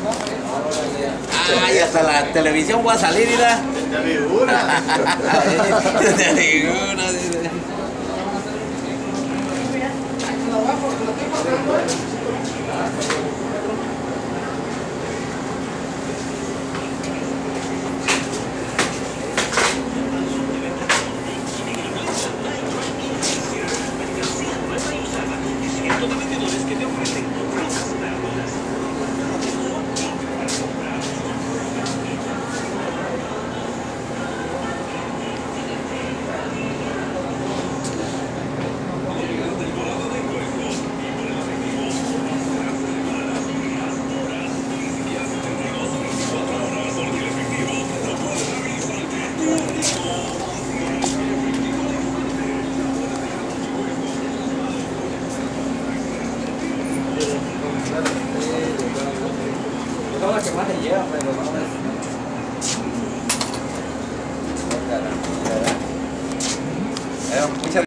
Ay, hasta la televisión va a salir, mira. De figura. De figura, dice. Son las que más se llevan, pero no es. Muchas